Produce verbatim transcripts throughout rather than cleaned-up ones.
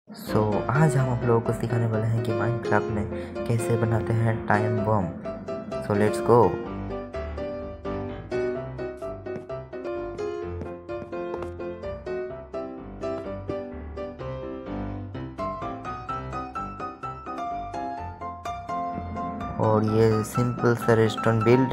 सो so, आज हम आप लोगों को सिखाने वाले हैं कि माइनक्राफ्ट में कैसे बनाते हैं time bomb. So let's go. और ये सिंपल सा रेस्टोरेंट बिल्ड।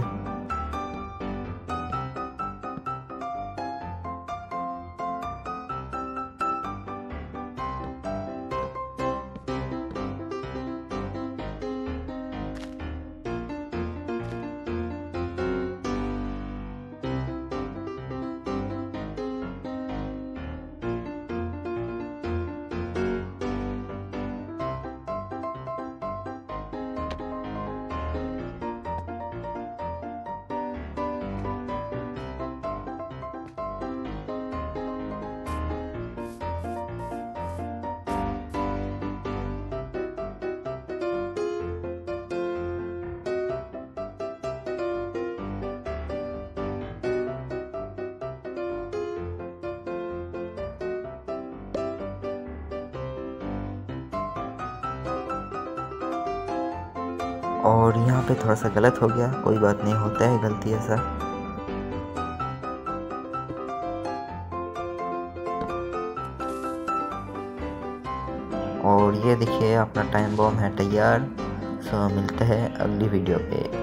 और यहाँ पे थोड़ा सा गलत हो गया, कोई बात नहीं, होता है गलती ऐसा। और ये देखिए अपना टाइम बम है तैयार। सो मिलते हैं अगली वीडियो पे।